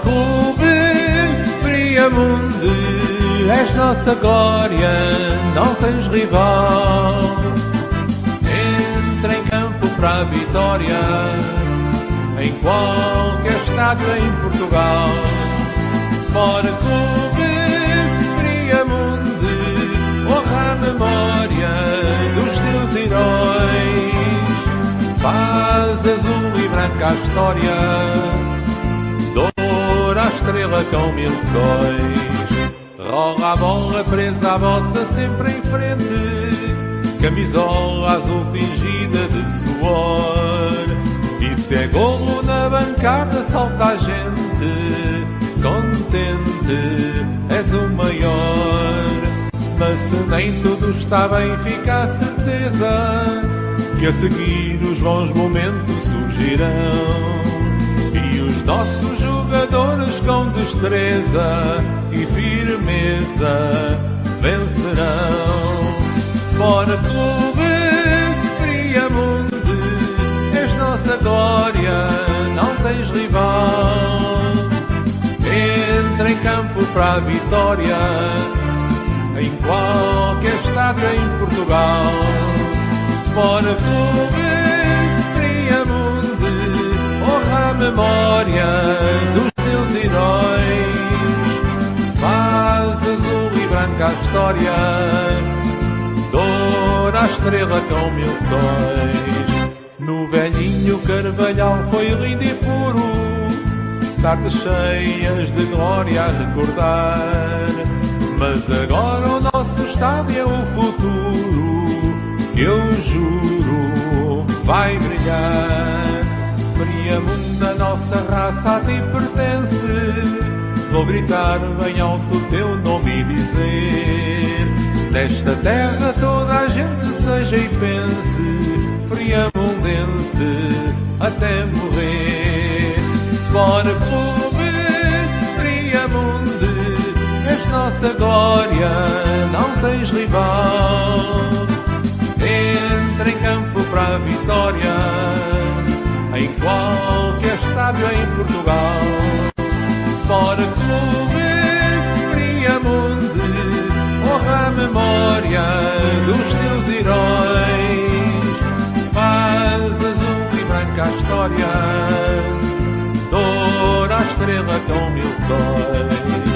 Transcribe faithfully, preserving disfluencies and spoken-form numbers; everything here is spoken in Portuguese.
Clube Friamundo, és nossa glória, não tens rival. Entra em campo para a vitória, em qualquer estádio em Portugal. Sport Clube Friamundo, honra a memória dos teus heróis. Faz azul e branca a história, doura a estrela com mil sóis. Rola a bola presa à bota sempre em frente, camisola azul tingida de suor. E se é golo na bancada salta a gente, contente, és o maior. Mas se nem tudo está bem, fica a certeza que a seguir os bons momentos surgirão. E os nossos jogadores com destreza e firmeza vencerão. Sport Clube Friamundo, és nossa glória, não tens rival. Entra em campo para a vitória, em qualquer estádio em Portugal. Sport Clube Friamundo, honra a memória dos teus heróis. Faz azul e branca a história, doura a estrela com mil sóis. No velhinho Carvalhal foi lindo e puro, tardes cheias de glória a recordar. Mas agora o nosso estádio é o futuro, eu juro, vai brilhar. Friamundo, a nossa raça a ti pertence, vou gritar bem alto o teu nome e dizer: nesta terra toda a gente seja e pense, friamundense até morrer. Sport Clube Friamundo, és nossa glória, não tens rival. Entra em campo para a vitória, em qualquer estádio em Portugal. Sport Clube Friamundo, honra a memória dos teus heróis. Faz azul e branca a história, doura a estrela com mil sóis.